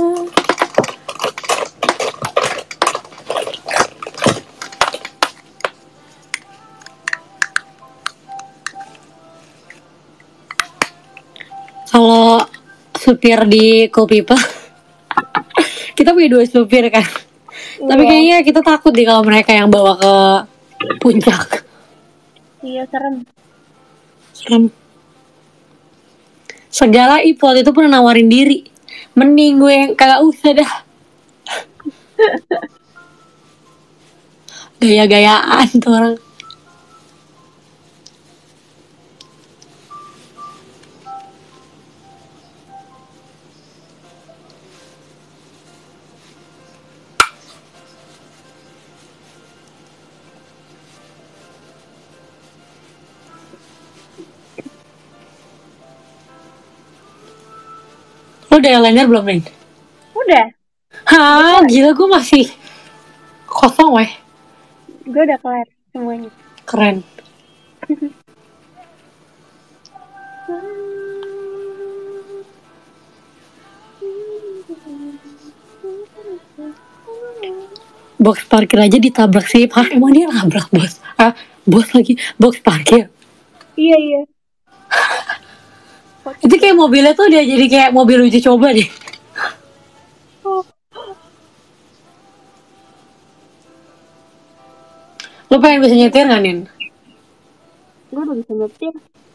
Kalau supir di Cool People, kita punya dua supir kan. Iya. Tapi kayaknya kita takut deh kalau mereka yang bawa ke puncak. Iya, serem. Serem. Segala ipot itu pernah nawarin diri. Mending gue yang kagak usah dah. Gaya-gayaan tuh orang. Lu udah eyeliner belum, Rin? Udah. Hah, gila gue masih kosong weh. Gue udah kelar semuanya. Keren. Box parkir aja ditabrak sih. Hah, emang dia nabrak bos? Ah, bos lagi box parkir. Iya, iya. Itu kayak mobilnya tuh dia jadi kayak mobil uji coba deh. Lo pengen bisa nyetir gak, Nin? Gue udah bisa nyetir.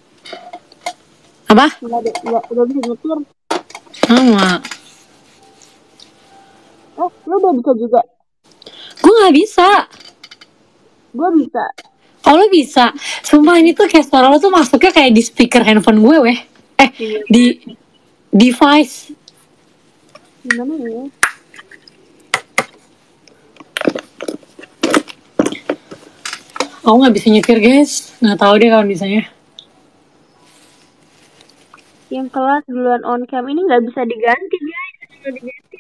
Apa? Udah, udah, udah bisa nyetir. Sama. Eh, lu udah bisa juga? Gue gak bisa. Gue bisa. Oh, lo bisa? Sumpah ini tuh kayak suara lo tuh masuknya kayak di speaker handphone gue weh. Eh, Iya. di device. Gimana ya? Aku gak bisa nyetir guys. Gak tahu deh kalau misalnya. Yang kelas duluan on cam ini nggak bisa diganti guys. Nggak diganti.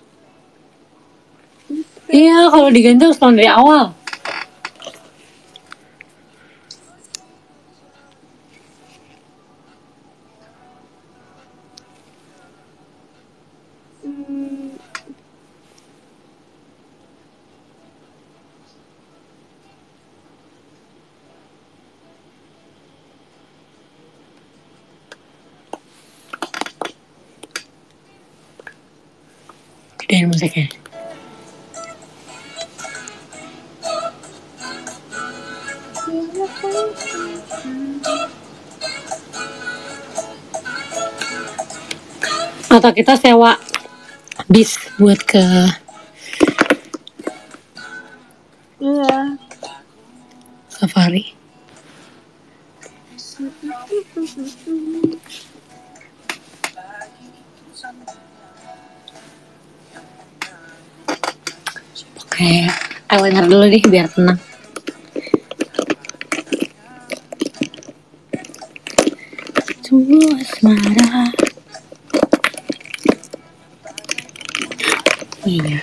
Iya, kalau diganti harus tahun dari awal. Hmm. Gedein musiknya. Atau kita sewa bis buat ke Iya. safari. Oke, eyeliner dulu deh biar tenang. Sungguh asmara. Iya.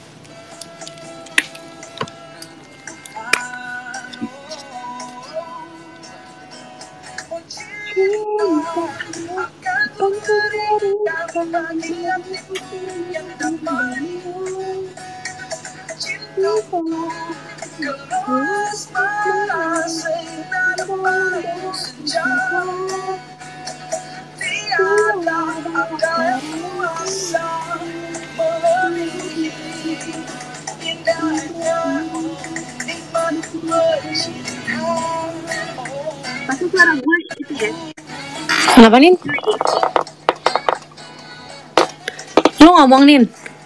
Pasti suara gue itu ya. Kenapa, Nin? Lu ngomong, Nin.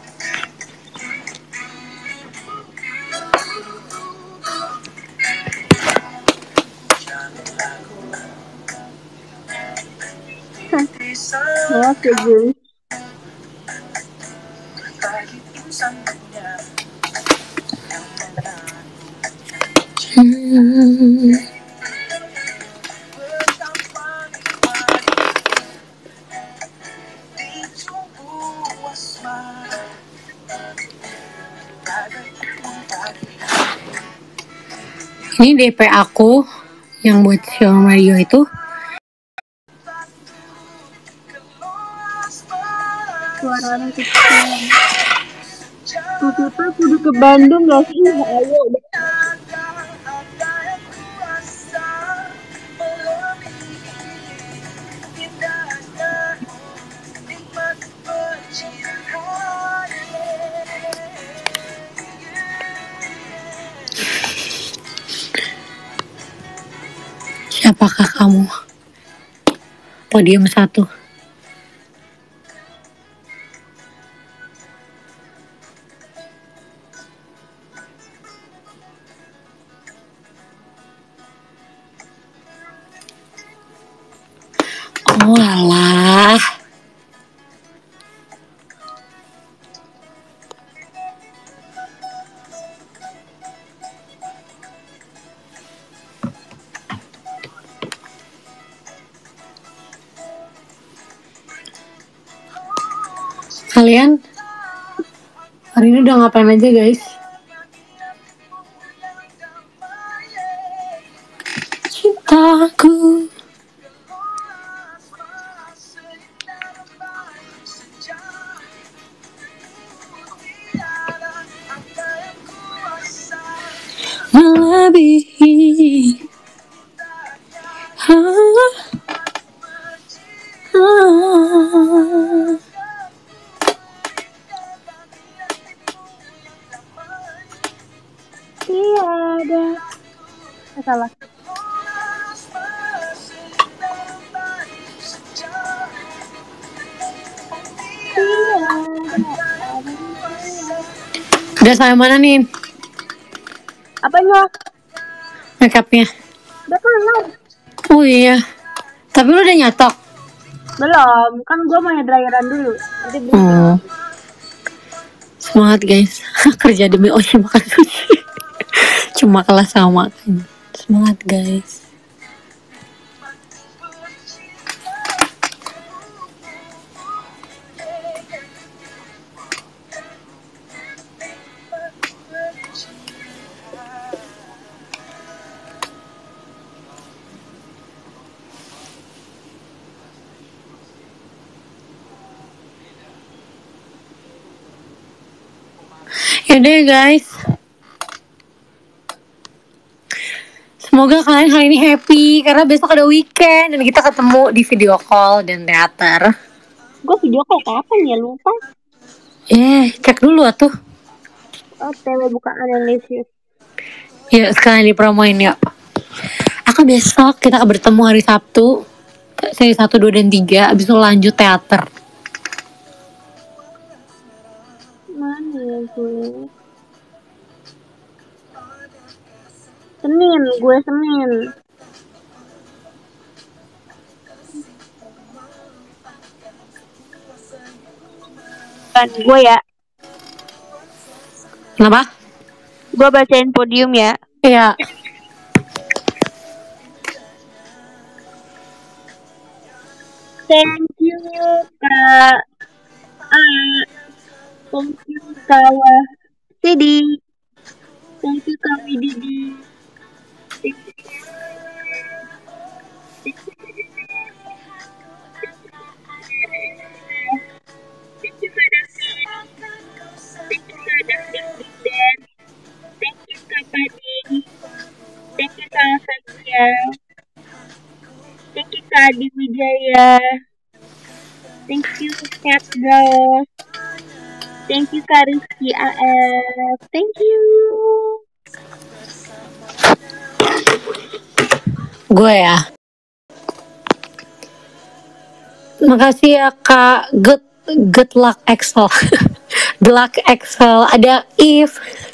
Maaf ya guys. Hmm. Ini D P aku yang buat Xiaomi Radio itu. Suara anak kecil. Kita kudu ke Bandung gak sih? Ayo. kamu. Podium satu. Oh alah. Kalian hari ini udah ngapain aja guys? Cintaku. Melebihi. Ah, ah. Tiada. Eh, salah. Udah sampai mana nih? Apanya? Makeupnya. Udah kelar. Oh iya. Tapi lu udah nyatok? Belum, kan gue mau dryeran dulu. Nanti beli. Oh. Semangat guys. Kerja demi Oshi makan sushi. Cuma kalah sama makan. Semangat guys. Yaudah guys. Semoga kalian hari ini happy karena besok ada weekend dan kita ketemu di video call dan teater. Gue video call kapan ya, lupa. Eh, cek dulu atuh. Oh, T W buka analisis. Yuk sekalian dipromoin yuk. Aku besok kita akan bertemu hari Sabtu. Seri satu, dua, dan tiga. Abis itu lanjut teater. Mana ya gue? Senin, gue Senin. Kan gue ya. Kenapa? Gue bacain podium ya. Iya. Thank you Kak A. Thank you Kak Sidi. Thank you Kak Wididi. Thank you. Thank you. Thank you Kak David. Thank you Kak David Dan. Thank you Kak Padi. Thank you Kak Fatia. Thank you Kak Adi Wijaya. Thank you Cat Girl. Thank you Kak Rizky A F. Thank you. Gue ya. Makasih ya Kak. Good good luck Excel. Good luck Excel. Ada if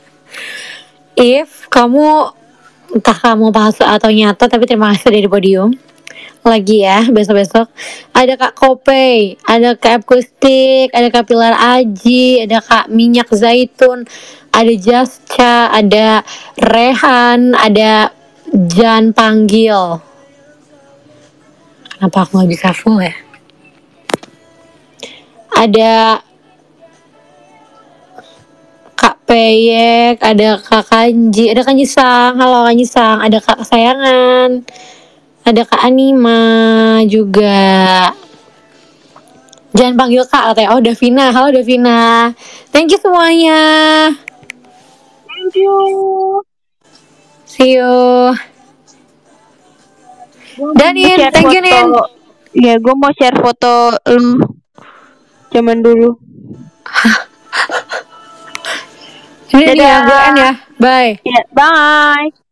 if kamu entah kamu palsu atau nyata, tapi terima kasih udah di podium lagi ya besok-besok. Ada Kak Kopei, ada Kak Akustik, ada Kak Pilar Aji, ada Kak Minyak Zaitun, ada Jasca, ada Rehan, ada Jan Panggil. Kenapa aku gak bisa full ya? Ada Kak Peyek, ada Kak Kanji, ada Kanji Sang, halo Kanji Sang, ada Kak Kesayangan, ada Kak Anima juga. Jangan panggil Kak katanya. Oh Davina, halo Davina. Thank you semuanya. Thank you. See you. Danin, thank you Nin. Ya, gue mau share foto lu zaman dulu. Ini dia, gue end ya. Bye. Ya, bye.